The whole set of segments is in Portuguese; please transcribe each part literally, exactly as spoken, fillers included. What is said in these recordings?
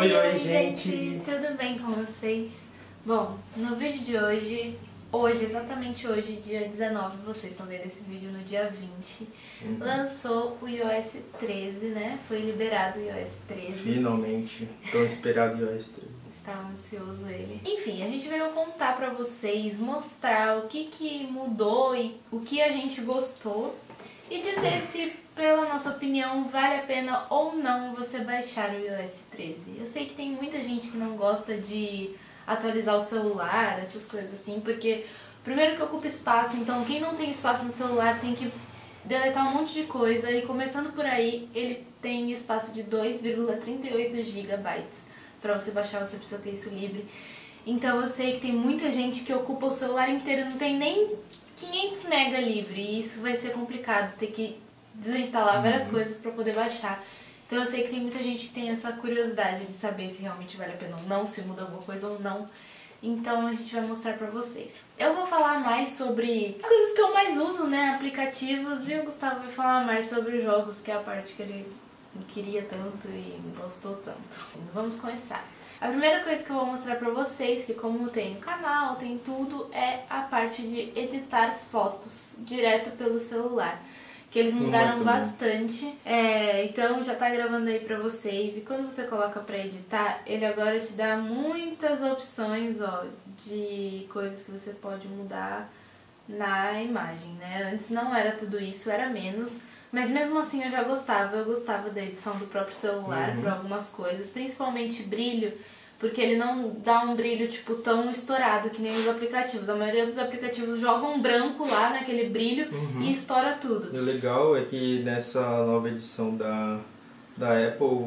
Oi, oi, gente! Tudo bem com vocês? Bom, no vídeo de hoje, hoje, exatamente hoje, dia dezenove, vocês estão vendo esse vídeo no dia vinte, uhum. lançou o iOS treze, né? Foi liberado o iOS treze. Finalmente, tão esperado o iOS treze. Estava ansioso ele. Enfim, a gente veio contar pra vocês, mostrar o que, que mudou e o que a gente gostou e dizer se, pela nossa opinião, vale a pena ou não você baixar o iOS treze. Eu sei que tem muita gente que não gosta de atualizar o celular, essas coisas assim, porque primeiro que ocupa espaço, então quem não tem espaço no celular tem que deletar um monte de coisa e começando por aí, ele tem espaço de dois vírgula trinta e oito gigabytes. Pra você baixar, você precisa ter isso livre. Então eu sei que tem muita gente que ocupa o celular inteiro, não tem nem quinhentos mega livre, e isso vai ser complicado, ter que desinstalar uhum. várias coisas pra poder baixar. Então eu sei que tem muita gente que tem essa curiosidade de saber se realmente vale a pena ou não, se muda alguma coisa ou não. Então a gente vai mostrar pra vocês. Eu vou falar mais sobre as coisas que eu mais uso, né, aplicativos, e o Gustavo vai falar mais sobre os jogos, que é a parte que ele queria tanto e gostou tanto. Vamos começar. A primeira coisa que eu vou mostrar pra vocês, que como tem o canal, tem tudo, é a parte de editar fotos direto pelo celular. Que eles mudaram Muito bastante, é, então já tá gravando aí pra vocês. E quando você coloca pra editar, ele agora te dá muitas opções, ó, de coisas que você pode mudar na imagem, né? Antes não era tudo isso, era menos. Mas mesmo assim eu já gostava, eu gostava da edição do próprio celular uhum. para algumas coisas, principalmente brilho, porque ele não dá um brilho tipo tão estourado que nem os aplicativos. A maioria dos aplicativos jogam um branco lá naquele brilho uhum. e estoura tudo. E o legal é que nessa nova edição da, da Apple,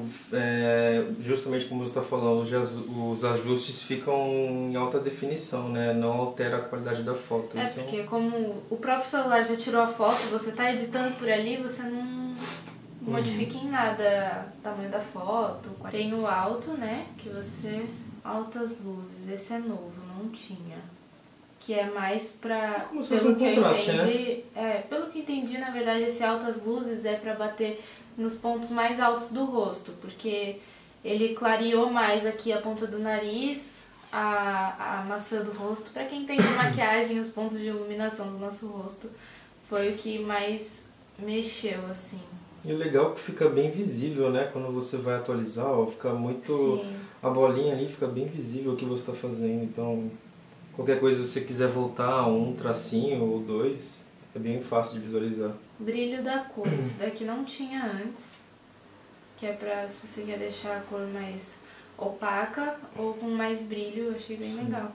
é, justamente como você está falando, os ajustes ficam em alta definição, né? Não altera a qualidade da foto. É, Isso porque como o próprio celular já tirou a foto, você está editando por ali, você não uhum. modifica em nada o tamanho da foto. Tem o alto, né? Que você... Altas luzes, esse é novo, não tinha. Que é mais pra... Como se fosse um contraste, eu entendi, né? É, pelo que entendi, na verdade, esse altas luzes é pra bater nos pontos mais altos do rosto, porque ele clareou mais aqui a ponta do nariz, a, a maçã do rosto. Pra quem tem maquiagem, os pontos de iluminação do nosso rosto foi o que mais mexeu, assim. E o legal é que fica bem visível, né? Quando você vai atualizar, ó, fica muito... Sim. A bolinha ali fica bem visível o que você está fazendo, então... Qualquer coisa, se você quiser voltar a um tracinho ou dois, é bem fácil de visualizar. Brilho da cor, esse daqui não tinha antes, que é pra se você quer deixar a cor mais opaca ou com mais brilho, eu achei bem legal.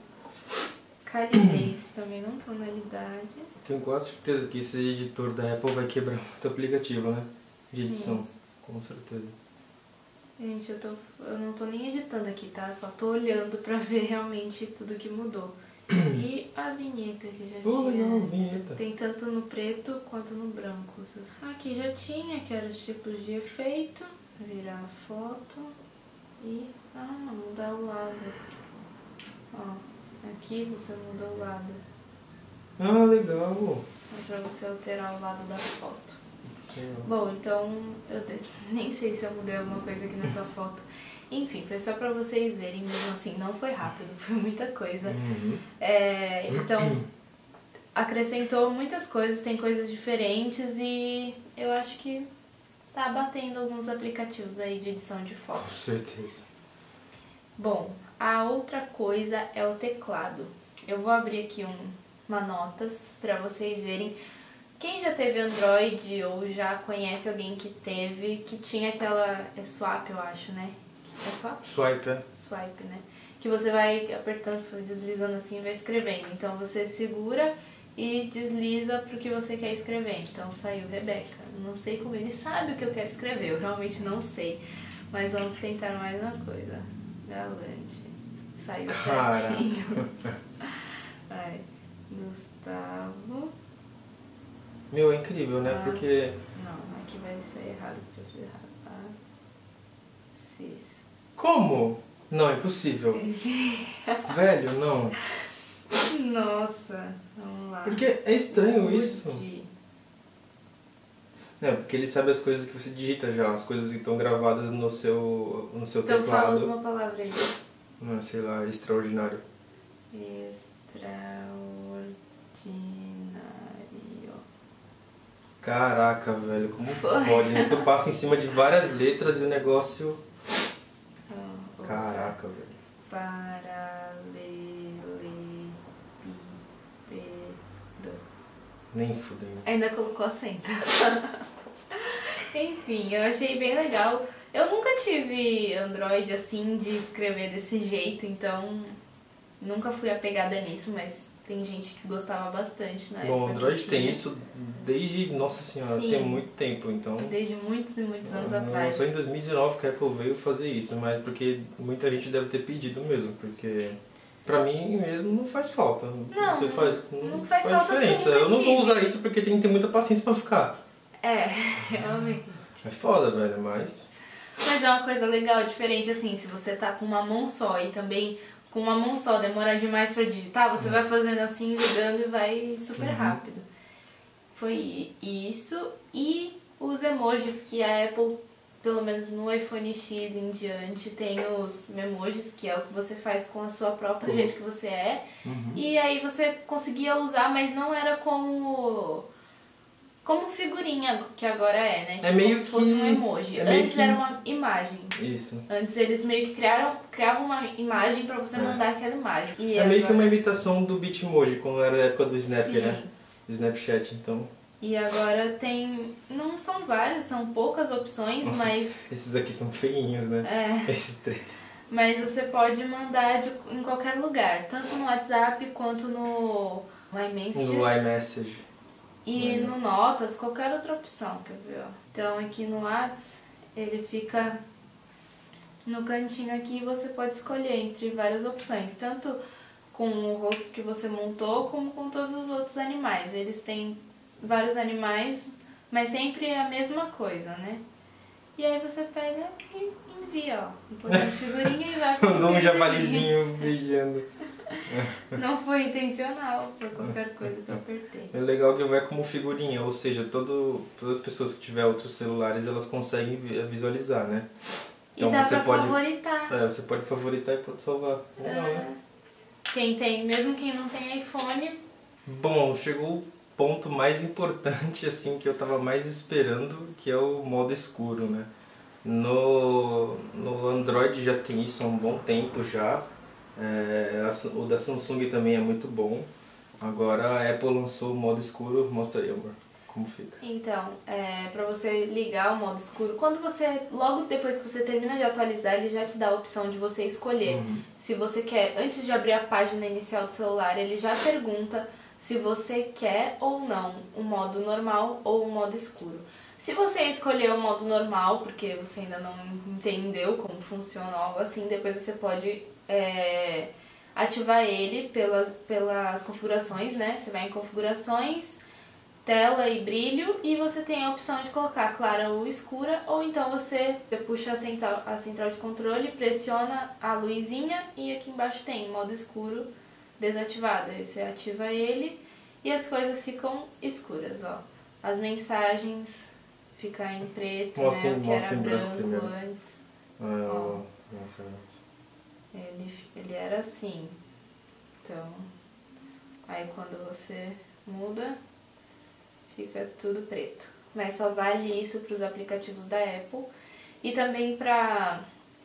Calidez, também não tonalidade. Tenho quase certeza que esse editor da Apple vai quebrar muito aplicativo, né? De edição, Sim. com certeza. Gente, eu, tô, eu não tô nem editando aqui, tá? Só tô olhando pra ver realmente tudo que mudou. E a vinheta que já Pô, tinha. legal, vinheta. Tem tanto no preto quanto no branco. Aqui já tinha, que eram os tipos de efeito. Virar a foto. E, ah, mudar o lado. Ó, aqui você muda o lado. Ah, legal. É pra você alterar o lado da foto. Legal. Bom, então, eu nem sei se eu mudei alguma coisa aqui nessa foto. Enfim, foi só pra vocês verem, mesmo assim, não foi rápido, foi muita coisa. Uhum. É, então, acrescentou muitas coisas, tem coisas diferentes e eu acho que tá batendo alguns aplicativos aí de edição de fotos. Com certeza. Bom, a outra coisa é o teclado. Eu vou abrir aqui um, uma notas pra vocês verem. Quem já teve Android ou já conhece alguém que teve, que tinha aquela... É swap, eu acho, né? É swap? Swipe, é. Swipe, né? Que você vai apertando, deslizando assim e vai escrevendo. Então você segura e desliza pro que você quer escrever. Então saiu Rebeca. Não sei como ele sabe o que eu quero escrever, eu realmente não sei. Mas vamos tentar mais uma coisa. Galante. Saiu Cara. certinho. Vai. Gustavo. Meu, é incrível, né? Ah, Porque... Não, aqui vai sair errado porque eu fiz errado. Ah, fiz. Como? Não, é impossível. Velho, não. Nossa, vamos lá. Porque é estranho Rude. isso. É, porque ele sabe as coisas que você digita já, as coisas que estão gravadas no seu, no seu Então fala teclado. alguma palavra aí. Ah, sei lá, extraordinário. Extraordinário. Caraca, velho, como Foi. pode? Né? Tu passa em cima de várias letras e o negócio... Oh, Caraca, velho. Paralelepípedo. Nem fudendo. Ainda colocou acento. Enfim, eu achei bem legal. Eu nunca tive Android assim de escrever desse jeito, então nunca fui apegada nisso, mas tem gente que gostava bastante na época. Bom, o Android que tem tinha. isso desde, nossa senhora, Sim. tem muito tempo, então... Desde muitos e muitos anos Não, atrás. Só em dois mil e dezenove que a Apple veio fazer isso, mas porque muita gente deve ter pedido mesmo, porque pra mim mesmo não faz falta. Não, Você faz, não não faz faz falta diferença. porque eu Eu não vou tive. usar isso porque tem que ter muita paciência pra ficar. É, realmente. É foda, velho, mas... Mas é uma coisa legal, diferente assim, se você tá com uma mão só e também com uma mão só demora demais pra digitar, você vai fazendo assim, ligando e vai super Uhum. rápido. Foi isso. E os emojis que a Apple, pelo menos no iPhone X em diante, tem os memojis, que é o que você faz com a sua própria, do Uhum. jeito que você é. Uhum. E aí você conseguia usar, mas não era como... Como figurinha, que agora é, né? Tipo, meio como se fosse que- um emoji. é meio Antes que- era uma imagem. Isso. Antes eles meio que criaram, criavam uma imagem pra você É. mandar aquela imagem. E É meio que uma agora- imitação do Bitmoji, quando era a época do Snap, Sim. né? Do Snapchat, então... E agora tem... Não são várias, são poucas opções, Nossa, mas... esses aqui são feinhos, né? É, Esses três. mas você pode mandar de, em qualquer lugar. Tanto no WhatsApp quanto no iMessage. No iMessage. E Uhum. no Notas, qualquer outra opção, quer ver, ó. Então aqui no Whats, ele fica no cantinho aqui, você pode escolher entre várias opções, tanto com o rosto que você montou, como com todos os outros animais. Eles têm vários animais, mas sempre a mesma coisa, né? E aí você pega e envia, ó. Põe uma figurinha e vai pro Mandou um figurinha. javalizinho beijando. Não foi intencional, foi qualquer coisa que eu apertei. É legal que vai como figurinha, ou seja, todo, todas as pessoas que tiver outros celulares, elas conseguem vi- visualizar, né? E dá você pra pode, favoritar. é, você pode favoritar e pode salvar. Legal, É. né? Quem tem, mesmo quem não tem iPhone, Bom, chegou o ponto mais importante, assim, que eu tava mais esperando, que é o modo escuro, né? No, no Android já tem isso há um bom tempo já. É, a- o da Samsung também é muito bom. Agora a Apple lançou o modo escuro. Mostra aí, amor, como fica. então, é, pra você ligar o modo escuro, quando você, logo depois que você termina de atualizar, ele já te dá a opção de você escolher Uhum. se você quer, antes de abrir a página inicial do celular, ele já pergunta se você quer ou não o modo normal ou o modo escuro. Se você escolher o modo normal, porque você ainda não entendeu como funciona ou algo assim, depois você pode é, ativar ele pelas, pelas configurações, né? Você vai em configurações, tela e brilho, e você tem a opção de colocar clara ou escura, ou então você, você puxa a central, a central de controle, pressiona a luzinha e aqui embaixo tem modo escuro desativado. Aí você ativa ele e as coisas ficam escuras, ó. As mensagens ficam em preto, Mostra né? em- O que era mostra em branco branco primeiro. antes. Ah, eu- nossa, nossa. Ele, ele era assim. Então, aí quando você muda, fica tudo preto. Mas só vale isso para os aplicativos da Apple. E também para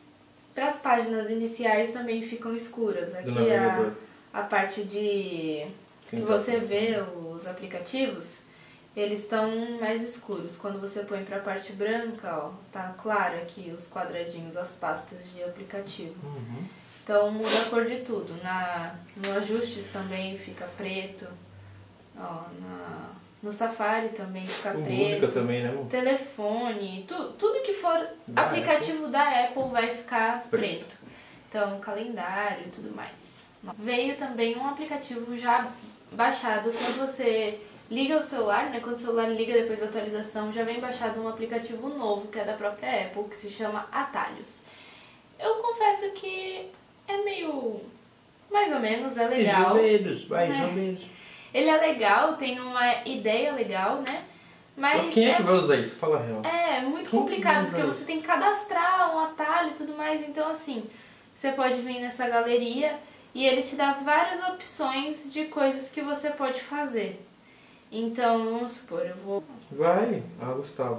as páginas iniciais também ficam escuras. Do Aqui navegador. a, a parte de que Sim, você tá. vê os aplicativos, eles estão mais escuros. Quando você põe para a parte branca, ó, tá claro aqui os quadradinhos, as pastas de aplicativo. Uhum. Então muda a cor de tudo. Na, no ajustes também fica preto. Ó, na, no Safari também fica Com preto. música também, né, amor? Telefone, tu, tudo que for Da aplicativo da Apple vai ficar Preto. preto. Então, calendário e tudo mais. Veio também um aplicativo já baixado. Quando você liga o celular, né? Quando o celular liga depois da atualização, já vem baixado um aplicativo novo que é da própria Apple, que se chama Atalhos. Eu confesso que é meio... mais ou menos, é legal. Mais ou menos, mais É. ou menos. Ele é legal, tem uma ideia legal, né? Mas quem é, é, que vai usar isso? Fala a real. é muito Quem complicado, usa porque isso? você tem que cadastrar um atalho e tudo mais. Então, assim, você pode vir nessa galeria e ele te dá várias opções de coisas que você pode fazer. Então, vamos supor, eu vou... Vai. Ah, Gustavo.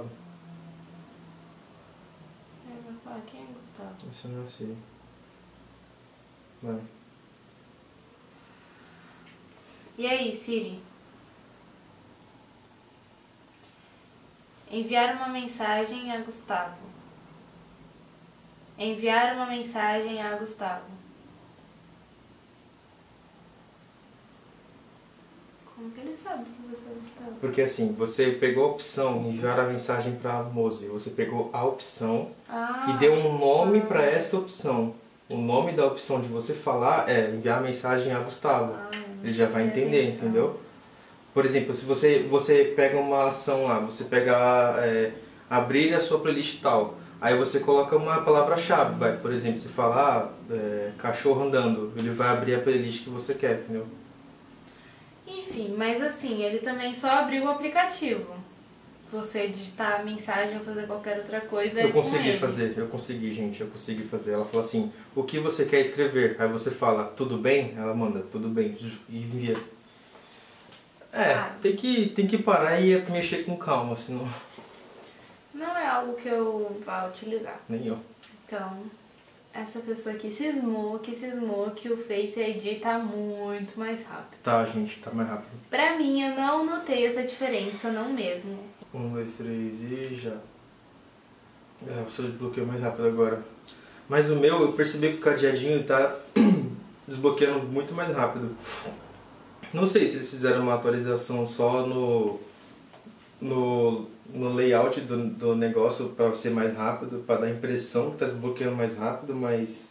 Eu vou falar, quem é Gustavo? Isso não é assim. Vai. E aí, Siri? Enviar uma mensagem a Gustavo. Enviar uma mensagem a Gustavo. Como que ele sabe que você é Gustavo? Porque assim, você pegou a opção enviar a mensagem para Mose. Você pegou a opção Ah, e deu um nome ah, para essa opção. O nome da opção de você falar é enviar a mensagem a Gustavo. ah, Ele já vai prestei entender, atenção. entendeu? Por exemplo, se você, você pega uma ação lá, você pega é, abrir a sua playlist tal, aí você coloca uma palavra-chave, vai, por exemplo, você fala ah, é, cachorro andando, ele vai abrir a playlist que você quer, entendeu? Enfim, mas assim, ele também só abriu o aplicativo. Você digitar a mensagem ou fazer qualquer outra coisa. Eu é com consegui ele. fazer, eu consegui, gente, eu consegui fazer. Ela falou assim, o que você quer escrever? Aí você fala, tudo bem? Ela manda, tudo bem, e envia. É, Ah. tem que, tem que parar e mexer com calma, senão Não é algo que eu vá utilizar. nem eu. Então, essa pessoa aqui cismou, que cismou que o Face I D tá muito mais rápido. Tá, gente, tá mais rápido. Pra mim, eu não notei essa diferença, não mesmo. Um, dois, três e já. É, o seu desbloqueio mais rápido agora. Mas o meu, eu percebi que o cadeadinho tá desbloqueando muito mais rápido. Não sei se eles fizeram uma atualização só no, no, no layout do, do negócio para ser mais rápido, para dar a impressão que tá desbloqueando mais rápido, mas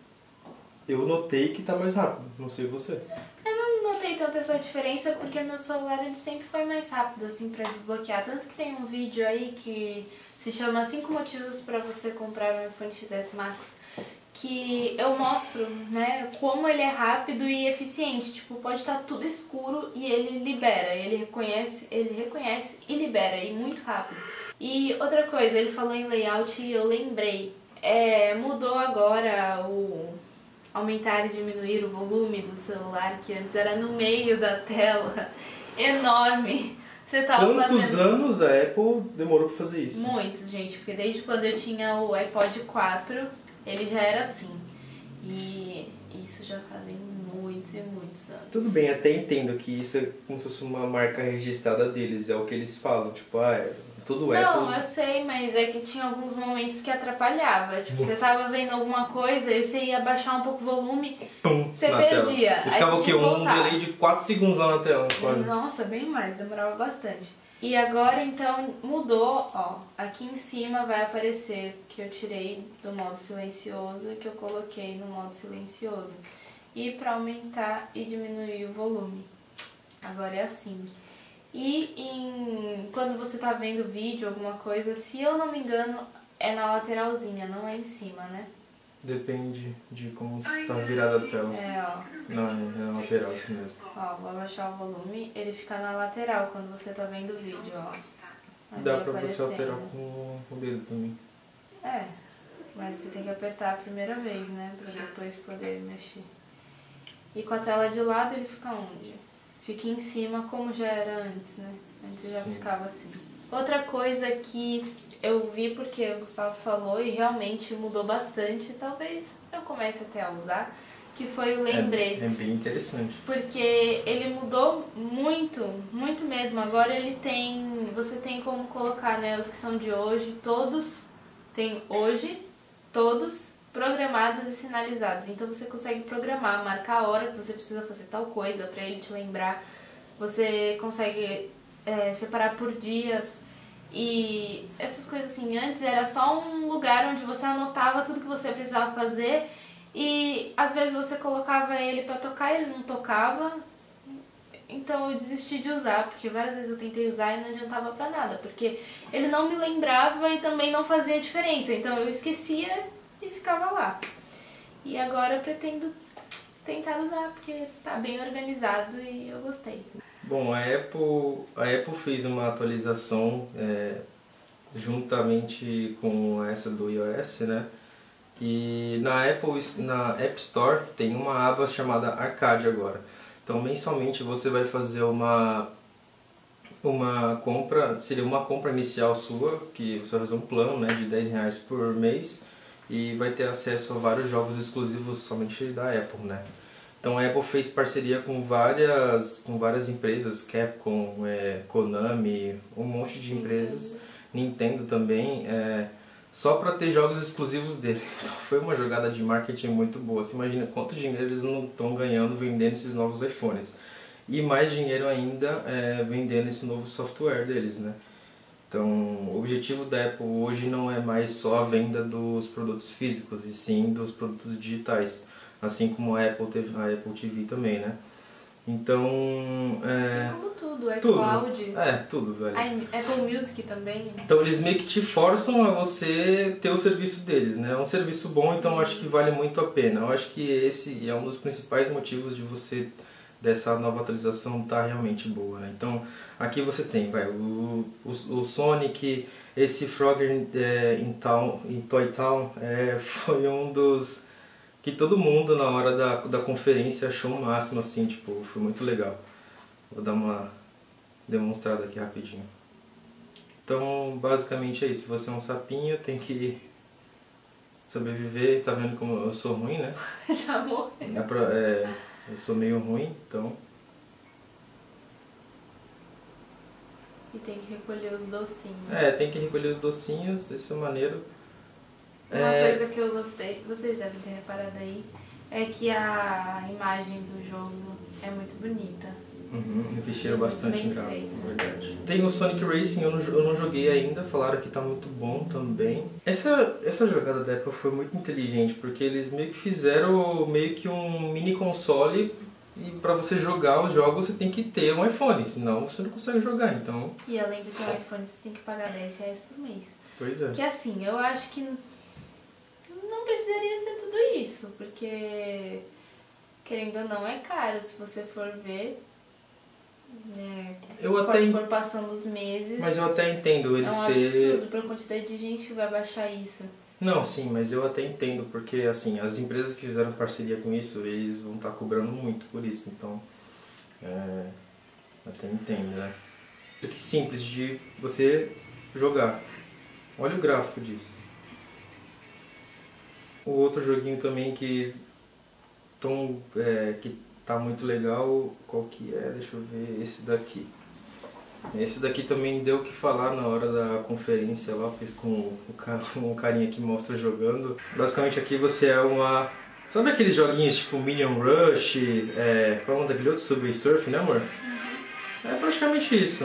eu notei que tá mais rápido, não sei você. Eu não notei tanto essa diferença porque meu celular ele sempre foi mais rápido assim pra desbloquear. Tanto que tem um vídeo aí que se chama cinco motivos para você comprar um iPhone X S Max, que eu mostro, né, como ele é rápido e eficiente. Tipo, pode estar tudo escuro e ele libera, ele reconhece, ele reconhece e libera, e muito rápido. E outra coisa, ele falou em layout e eu lembrei, é, mudou agora o aumentar e diminuir o volume do celular, que antes era no meio da tela, enorme. Você tava Quantos fazendo... anos a Apple demorou para fazer isso? Muitos, gente, porque desde quando eu tinha o iPod quatro, ele já era assim. E isso já fazem muitos e muitos anos. Tudo bem, até entendo que isso é como se fosse uma marca registrada deles, é o que eles falam, tipo, ah, é tudo Não, Apple. eu sei, mas é que tinha alguns momentos que atrapalhava. Tipo, você tava vendo alguma coisa e você ia baixar um pouco o volume, Pum, você na perdia. tela. E Aí ficava você o quê? tinha que Um voltar. delay de quatro segundos lá na tela, quase. Nossa, bem mais, demorava bastante. E agora então mudou, ó, aqui em cima vai aparecer que eu tirei do modo silencioso e que eu coloquei no modo silencioso. E para aumentar e diminuir o volume. Agora é assim. E em, quando você tá vendo vídeo, alguma coisa, se eu não me engano, é na lateralzinha, não é em cima, né? Depende de como está virada a tela. É, ó. Não, é na lateral, isso mesmo. Ó, vou abaixar o volume, ele fica na lateral quando você tá vendo o vídeo, ó. Ali Dá pra você aparecendo. alterar com o dedo também. É, mas você tem que apertar a primeira vez, né? Pra depois poder mexer. E com a tela de lado ele fica onde? Fica em cima como já era antes, né? Antes já Sim. ficava assim. Outra coisa que eu vi porque o Gustavo falou e realmente mudou bastante, talvez eu comece até a usar, que foi o lembrete. É, é bem interessante. Porque ele mudou muito, muito mesmo. Agora ele tem, você tem como colocar, né, os que são de hoje, todos, tem hoje, todos programados e sinalizados. Então você consegue programar, marcar a hora que você precisa fazer tal coisa para ele te lembrar. Você consegue é, separar por dias. E essas coisas assim, antes era só um lugar onde você anotava tudo que você precisava fazer e às vezes você colocava ele pra tocar e ele não tocava. Então eu desisti de usar, porque várias vezes eu tentei usar e não adiantava pra nada, porque ele não me lembrava e também não fazia diferença, então eu esquecia e ficava lá. E agora eu pretendo tentar usar, porque tá bem organizado e eu gostei. Bom, a Apple, a Apple fez uma atualização é, juntamente com essa do iOS, né? Que na Apple, na App Store tem uma aba chamada Arcade agora. Então mensalmente você vai fazer uma uma compra, seria uma compra inicial sua, que você vai fazer um plano, né, de dez reais por mês e vai ter acesso a vários jogos exclusivos somente da Apple, né? Então a Apple fez parceria com várias, com várias empresas, Capcom, é, Konami, um monte de empresas, Nintendo, Nintendo também, é, só para ter jogos exclusivos dele. Então foi uma jogada de marketing muito boa. Você imagina quanto dinheiro eles não estão ganhando vendendo esses novos iPhones. E mais dinheiro ainda é, vendendo esse novo software deles, né? Então, o objetivo da Apple hoje não é mais só a venda dos produtos físicos, e sim dos produtos digitais. Assim como a Apple, teve, a Apple T V também, né? Então... É, assim como tudo, é tudo. Cloud. É, tudo, velho. A Apple Music também. Então eles meio que te forçam a você ter o serviço deles, né? É um serviço bom, então eu acho que vale muito a pena. Eu acho que esse é um dos principais motivos de você, dessa nova atualização, tá realmente boa, né? Então aqui você tem, vai, o, o, o Sonic, esse Frogger é, in, Town, in Toy Town, é, foi um dos que todo mundo na hora da, da conferência achou o máximo, assim, tipo, foi muito legal. Vou dar uma demonstrada aqui rapidinho. Então, basicamente é isso. Se você é um sapinho, tem que sobreviver. Tá vendo como eu sou ruim, né? Já morreu. É pra, é, eu sou meio ruim, então... E tem que recolher os docinhos. É, tem que recolher os docinhos, isso é maneiro. Uma é... coisa que eu gostei, vocês devem ter reparado aí, é que a imagem do jogo é muito bonita. Uhum, investiram bastante em gráfico, feito. verdade. Tem o Sonic Racing, eu não, eu não joguei ainda, falaram que tá muito bom também. Essa, essa jogada da Apple foi muito inteligente, porque eles meio que fizeram meio que um mini console e pra você jogar os jogos você tem que ter um iPhone, senão você não consegue jogar, então... E além de ter um iPhone, você tem que pagar dez reais por mês. Pois é. Que assim, eu acho que não precisaria ser tudo isso, porque querendo ou não é caro se você for ver. Né, eu até for, for passando os meses, mas eu até entendo eles é um ter... absurdo pra quantidade de gente que vai baixar isso. Não, sim, mas eu até entendo, porque assim, as empresas que fizeram parceria com isso, eles vão estar cobrando muito por isso, então é, até entendo, né? Isso aqui simples de você jogar. Olha o gráfico disso. O outro joguinho também que, tão, é, que tá muito legal, qual que é? Deixa eu ver, esse daqui. Esse daqui também deu o que falar na hora da conferência lá, com o, cara, o carinha que mostra jogando. Basicamente aqui você é uma... Sabe aqueles joguinhos tipo Minion Rush, é, qual é o nome daquele outro? Subway Surf, né amor? É praticamente isso.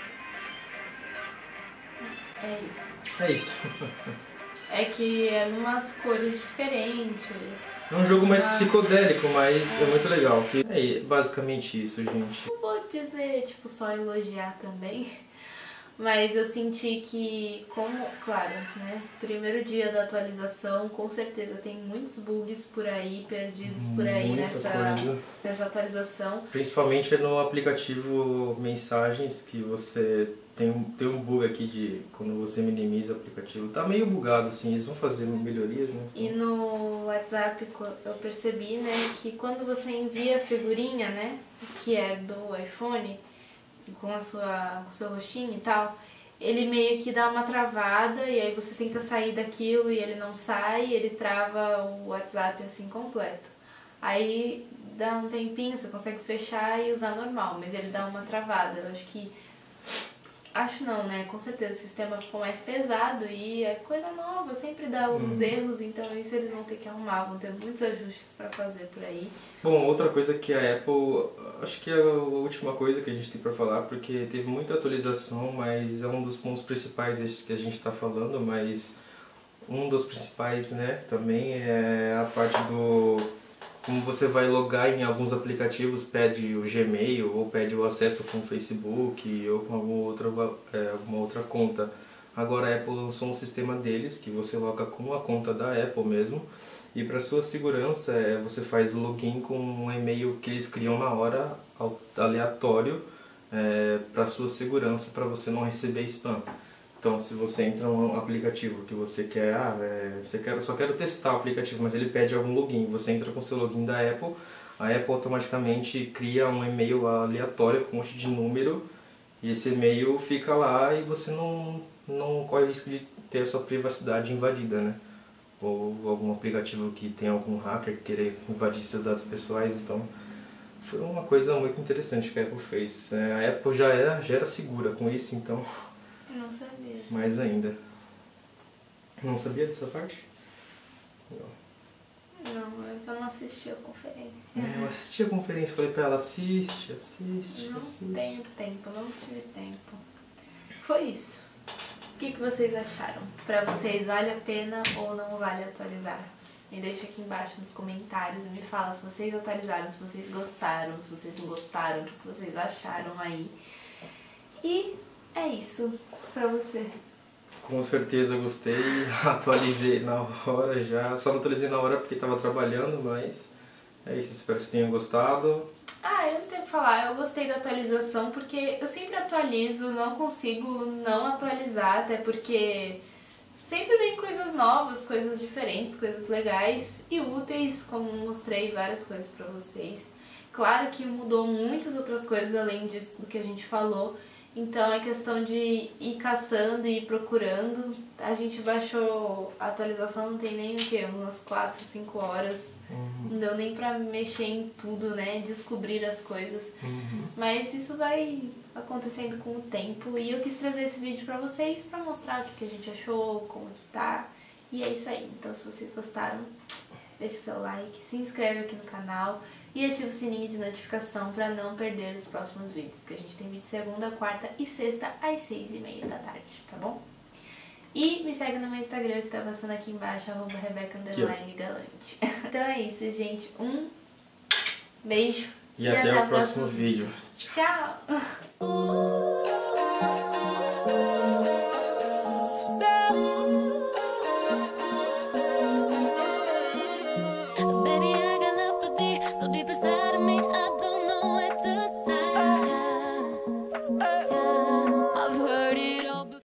É isso. É isso. É que é numas cores diferentes. É um jogo mais psicodélico, mas é muito legal. É basicamente isso, gente. Não vou dizer, tipo, só elogiar também, mas eu senti que, como, claro, né, primeiro dia da atualização, com certeza tem muitos bugs por aí, perdidos por aí nessa, nessa atualização. Principalmente no aplicativo Mensagens, que você tem um, tem um bug aqui de quando você minimiza o aplicativo. Tá meio bugado, assim, eles vão fazer melhorias, né? E no WhatsApp eu percebi, né, que quando você envia a figurinha, né, que é do iPhone, com a sua, com o seu rostinho e tal, ele meio que dá uma travada e aí você tenta sair daquilo e ele não sai, ele trava o WhatsApp assim completo. Aí dá um tempinho, você consegue fechar e usar normal, mas ele dá uma travada. Eu acho que... Acho não, né? Com certeza o sistema ficou mais pesado e é coisa nova, sempre dá uns hum. erros, então isso eles vão ter que arrumar, vão ter muitos ajustes para fazer por aí. Bom, outra coisa que a Apple, acho que é a última coisa que a gente tem para falar, porque teve muita atualização, mas é um dos pontos principais esses que a gente está falando, mas um dos principais, né, também é a parte do... Como você vai logar em alguns aplicativos, pede o Gmail ou pede o acesso com o Facebook ou com alguma outra, é, alguma outra conta. Agora a Apple lançou um sistema deles que você loga com a conta da Apple mesmo. E para sua segurança, é, você faz o login com um e-mail que eles criam na hora, aleatório, é, para sua segurança, para você não receber spam. Então, se você entra num aplicativo que você quer, ah, é, você quer, eu só quero testar o aplicativo, mas ele pede algum login, você entra com o seu login da Apple, a Apple automaticamente cria um e-mail aleatório com um monte de número, e esse e-mail fica lá e você não, não corre o risco de ter a sua privacidade invadida, né? Ou algum aplicativo que tem algum hacker querer invadir seus dados pessoais, então foi uma coisa muito interessante que a Apple fez. A Apple já era, já era segura com isso, então... Não sabia. Mais ainda. Não sabia dessa parte? Não, eu não assisti a conferência. É, eu assisti a conferência, falei pra ela, assiste, assiste, Não assiste. tenho tempo, não tive tempo. Foi isso. O que, que vocês acharam? Pra vocês, vale a pena ou não vale atualizar? Me deixa aqui embaixo nos comentários e me fala se vocês atualizaram, se vocês gostaram, se vocês não gostaram, o que vocês acharam aí. E é isso pra você. Com certeza eu gostei, atualizei na hora já, só não atualizei na hora porque estava trabalhando, mas é isso, espero que vocês tenham gostado. Ah, eu não tenho o que falar, eu gostei da atualização porque eu sempre atualizo, não consigo não atualizar, até porque sempre vem coisas novas, coisas diferentes, coisas legais e úteis, como mostrei várias coisas pra vocês. Claro que mudou muitas outras coisas além disso do que a gente falou, então é questão de ir caçando e ir procurando. A gente baixou a atualização, não tem nem o que, umas quatro, cinco horas. Uhum. Não deu nem pra mexer em tudo, né? Descobrir as coisas. Uhum. Mas isso vai acontecendo com o tempo. E eu quis trazer esse vídeo pra vocês, pra mostrar o que a gente achou, como que tá. E é isso aí. Então se vocês gostaram, deixa o seu like, se inscreve aqui no canal e ativa o sininho de notificação pra não perder os próximos vídeos. Que a gente tem vídeo segunda, quarta e sexta às seis e meia da tarde, tá bom? E me segue no meu Instagram que tá passando aqui embaixo, arroba Rebeca underline galante. Então é isso, gente. Um beijo. E, e até, até o próximo, próximo vídeo. Tchau! Baby, I got love for thee, so deep inside of me, I don't know what to say.